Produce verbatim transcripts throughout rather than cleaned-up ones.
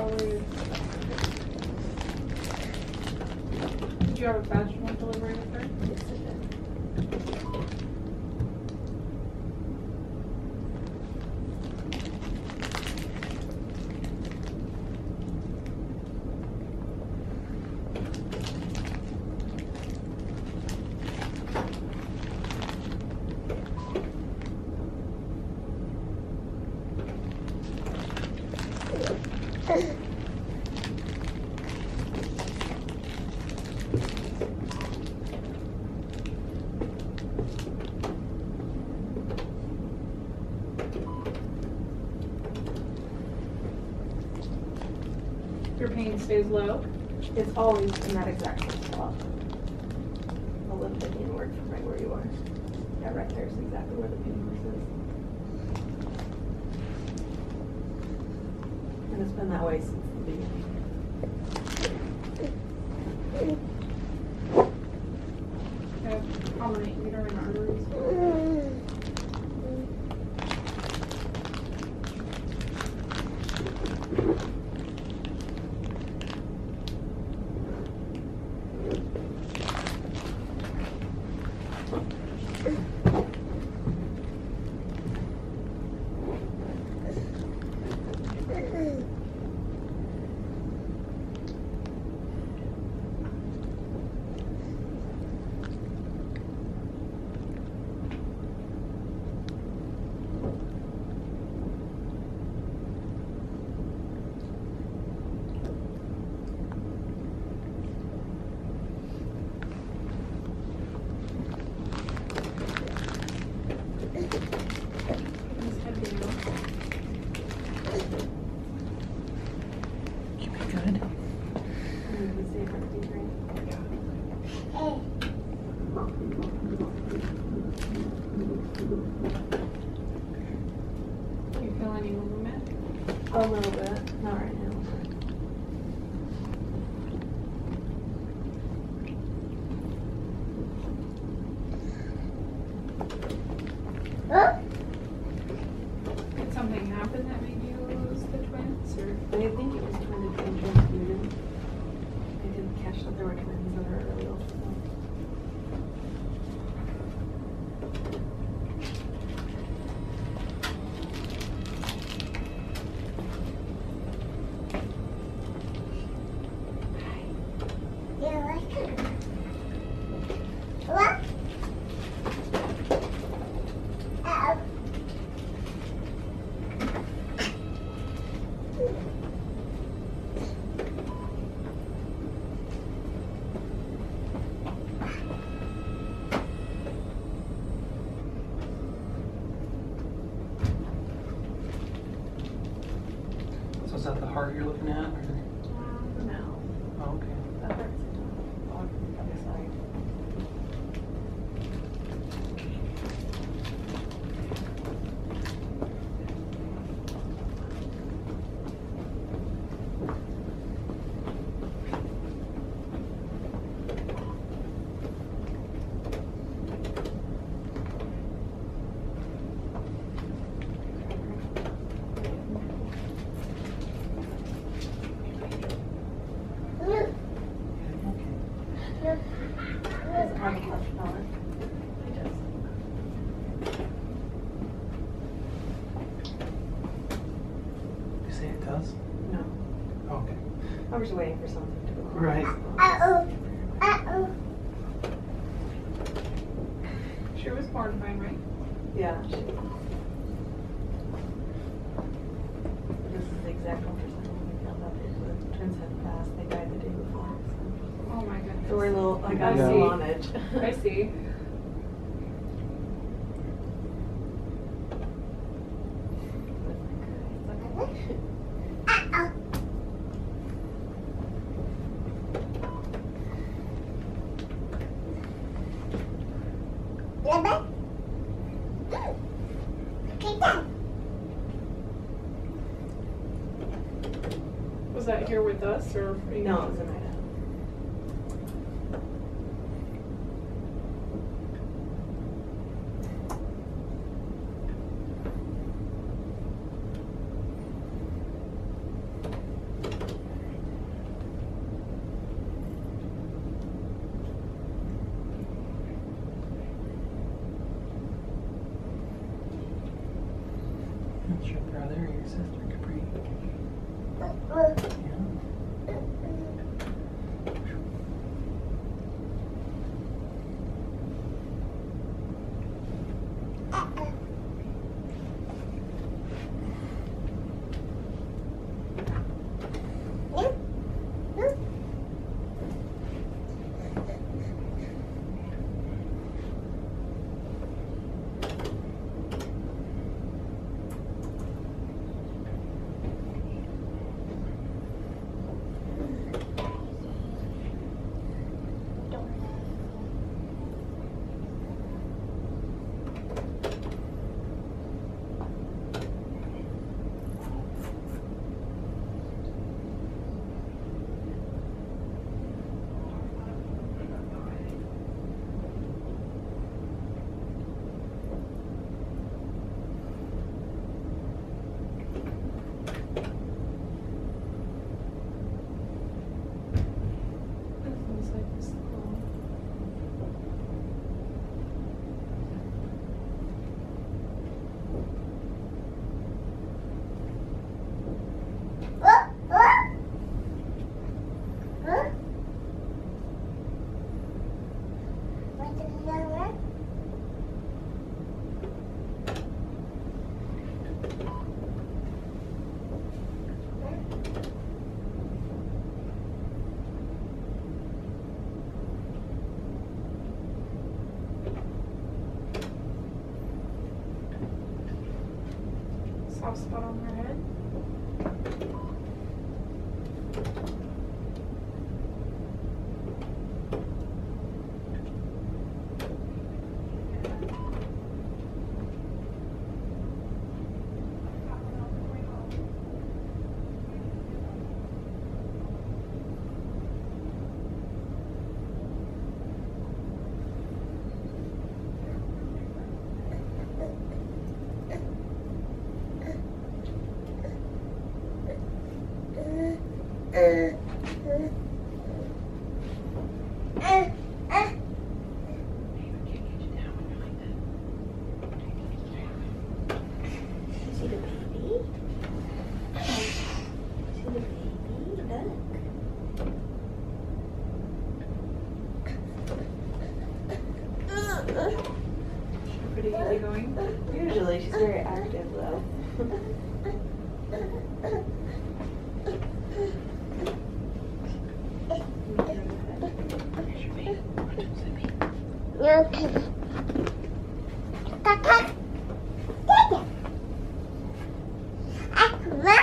probably. Did you have a vaginal delivery with her? Yes, I did. Your pain stays low? It's always in that exact same spot. I'll lift it inward from right where you are. Yeah, right there is exactly where the pain is. And it's been that way since the beginning. You have prominent uterine arteries. You feel any movement? A little bit, not right now. Did something happen that made you lose the twins? Or? I think it was twin and twin transfusion. I didn't catch that there were twins that are really old. So is that the heart you're looking at? Or? No. Oh, okay. That hurts. On the other side. Doesn't have a clutch on it. It does. You say it does? No. Oh, okay. I was waiting for something to go on. Right. Uh-oh. Uh-oh. She was born fine, right? Yeah. She, this is the exact ultrasound when we found out that the twins had passed. They died the day before. So, Oh my goodness. so we're a little, I got I a see. little on edge. I see. Uh-oh. Lemon? Okay, done. Was that here with us or? No, it was a night out. Your brother or your sister, Capri? Uh, Yeah. uh, uh. Uh, That feels like a school. uh, uh. Uh. What's the number? Soft spot on her head. Uh, uh, uh, uh. See the baby? See the baby? Look. Pretty easy going. Usually, she's very active though. Okay. Kakak. Dada. Akma.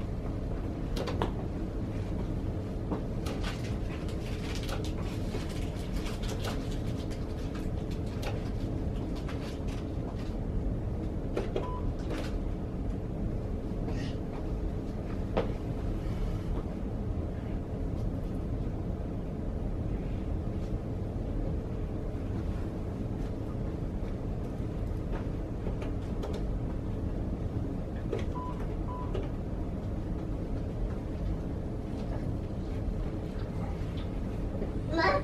Ma.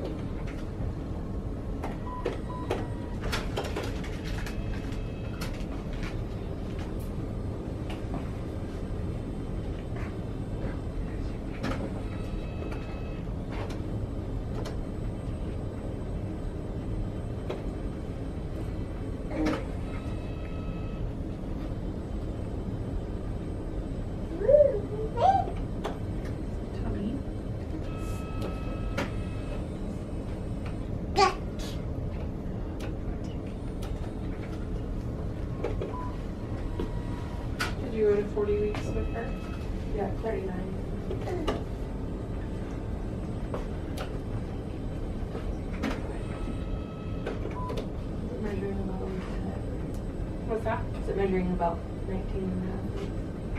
Tummy. Did you go to forty weeks with her? Yeah, thirty-nine. Measuring about a week and a half. What's that? Is it measuring about nineteen and a half weeks?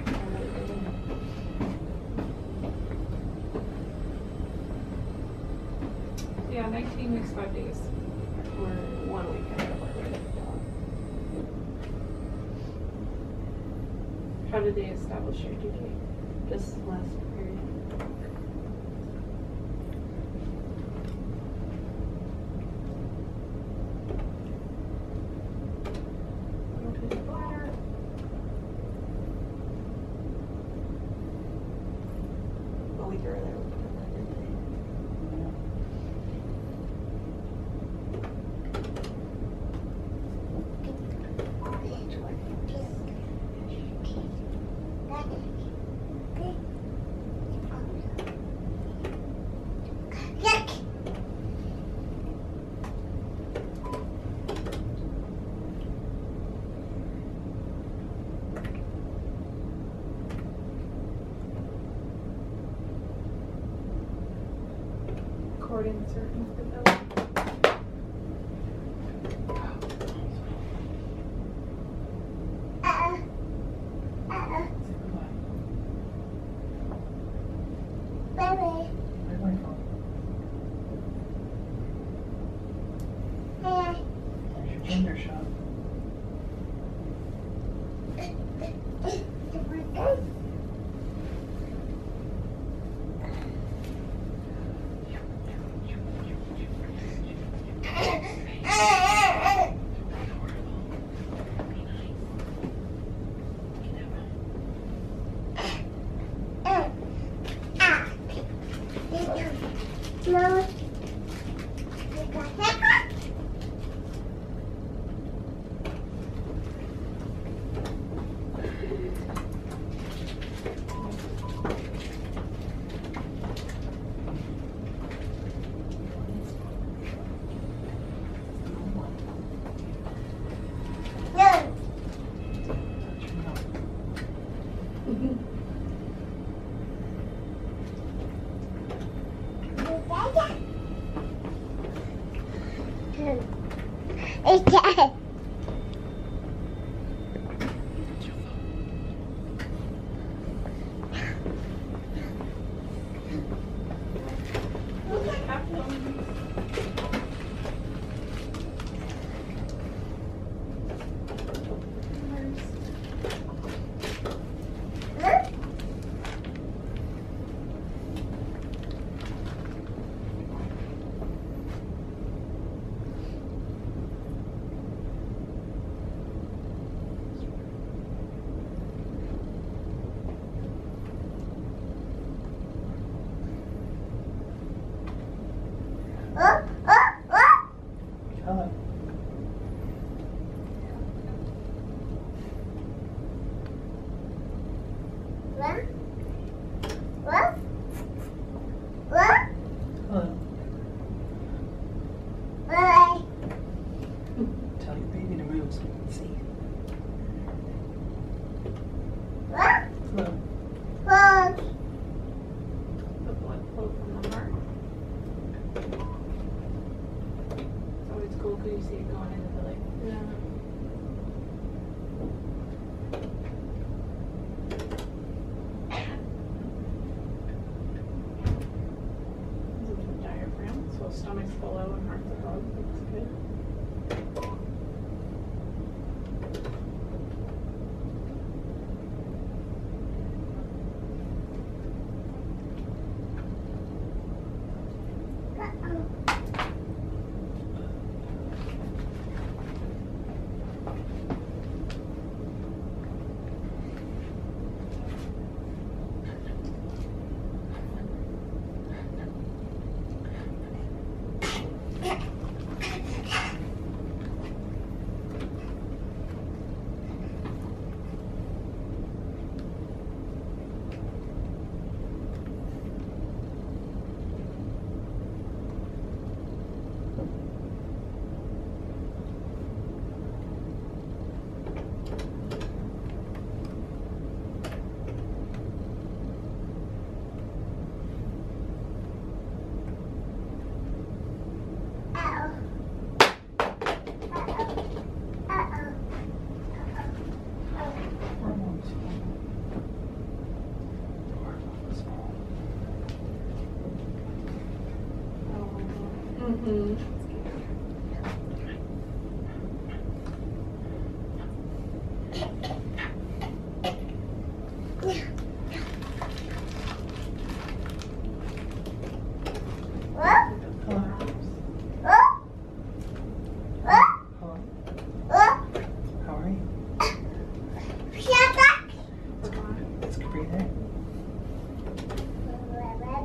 Yeah, nineteen weeks, five days. We're one week ahead of our wedding. How did they establish your due date? This last period. Go to the bladder. speaker there. We put that in there. Yuck. Cord insert into the belly. Uh-uh. Uh-uh. Baby. Where's my phone? Hey. There's your gender shot. No. You got haircut? No. Touch your nose. It's dead. Oh, oh, oh. Hello. What? What? What? Hello. Bye. Tell your baby to move so you can see. What? Hello. What? The blood flow from the heart. It's always cool because you see it going into the like. Yeah. This is the diaphragm, so stomach's below and heart's above. That's good. Uh-oh. Uh-oh. Uh-oh. Hormones. Hormones. Mm-hmm. What? Hello. What? What? Hello. What? How are you? Shut up. Let's go breathe in.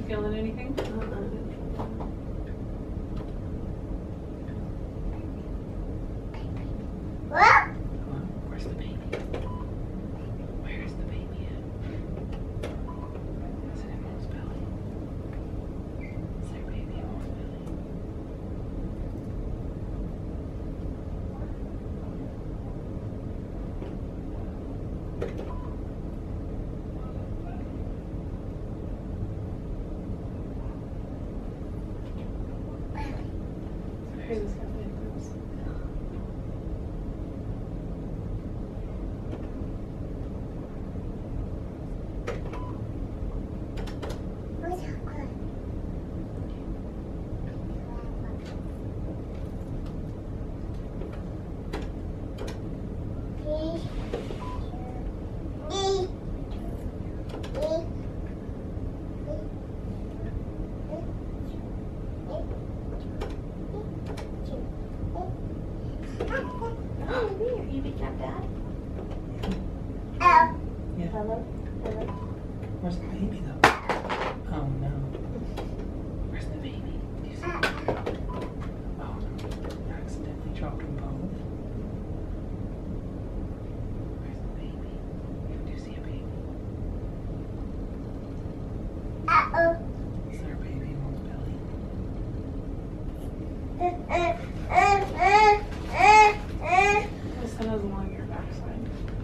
feeling anything? What? Hello? Where's the baby? Where's the baby at? Is it in mom's belly? Is there a baby in mom's belly? Here's this guy. What's that good? Oh, Are you picking up Dad? Oh. Yeah. Hello? Hello? Where's the baby though? Oh no. Where's the baby? Do you see it? Oh no. I accidentally dropped them both. Where's the baby? Do you see a baby? Uh-oh. Is there a baby in mom's belly? Uh, uh, uh, uh, uh. The sun is along your backside.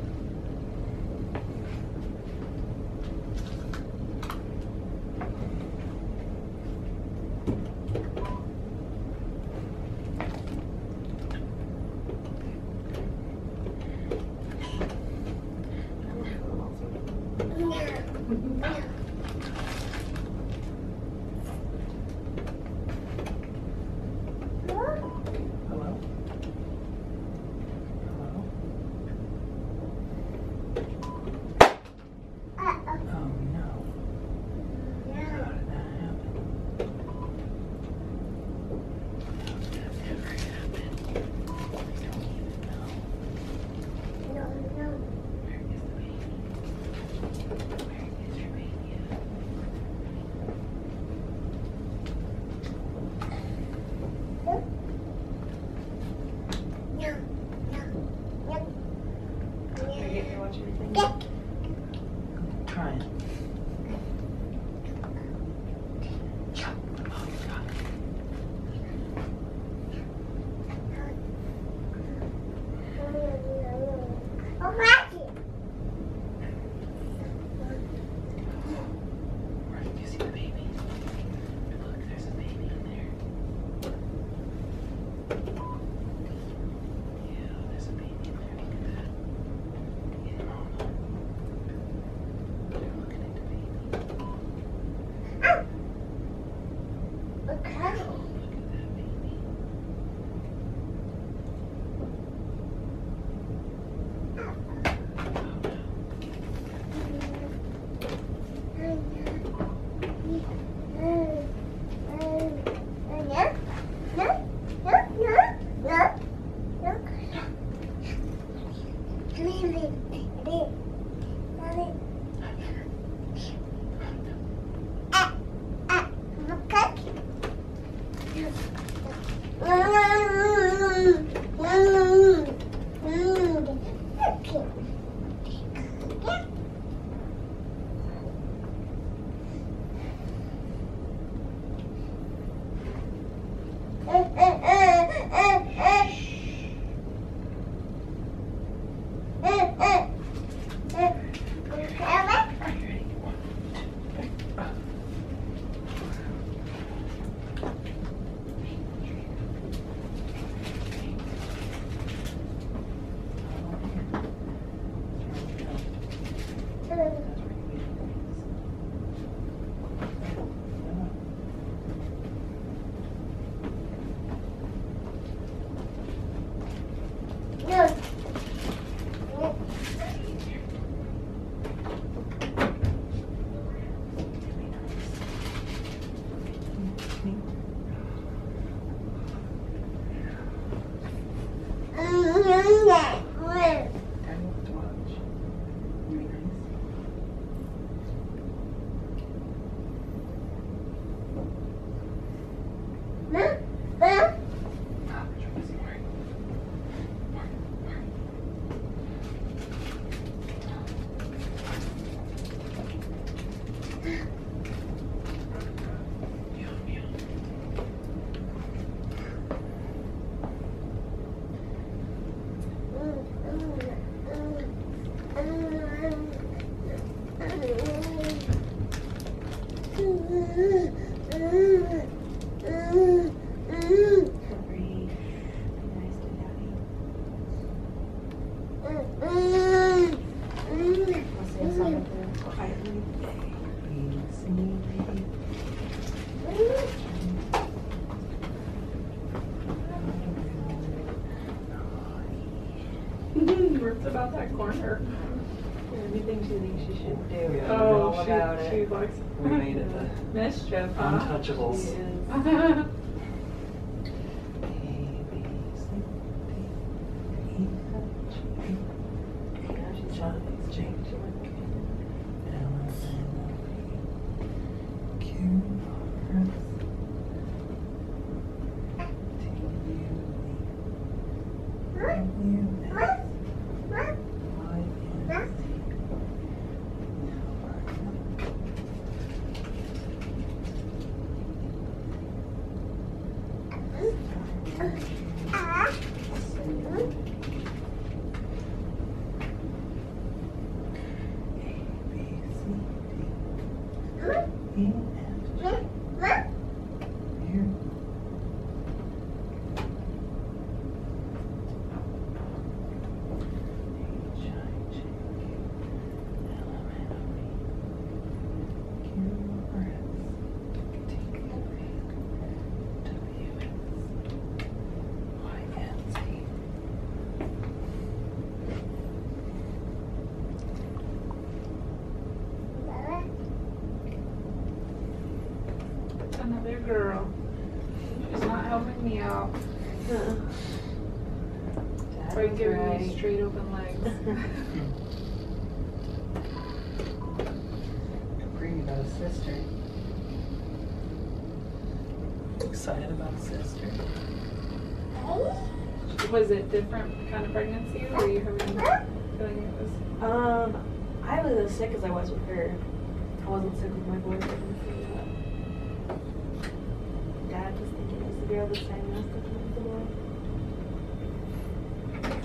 Hello? Hello? Uh-oh. Oh no. How did that happen? How did that ever happen? I don't even know. No, no. Where is the baby? Where is your baby at? No, no, no. Are you getting to watch everything? Yeah. Trying. Oh, you got it. Oh, Rocky. Where did you see the baby? Look, there's a baby in there. Yeah, there's a baby in there. Look at that. Yeah, mama. They're looking at the baby. Okay. Look at that baby. Are you ready? One, two, three. Ah. Hurry. Be nice to Daddy. I'll say something quietly. Ripped about that corner. Anything she thinks she should do. Yeah. We're Oh, all about she, it. she likes We made it the mischief, huh? untouchables. She is. Yeah, she's not changed. She went Another girl. She's not helping me out. If I give you straight open legs. Capri got a sister. Excited about a sister. Was it different kind of pregnancy, or were you having feeling it was? Um, I wasn't as sick as I was with her. I wasn't sick with my boy pregnancy, but Dad was thinking it was the girl this time, and I was thinking it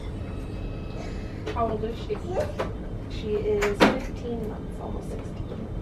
was the boy. How old is she? She is fifteen months, almost sixteen.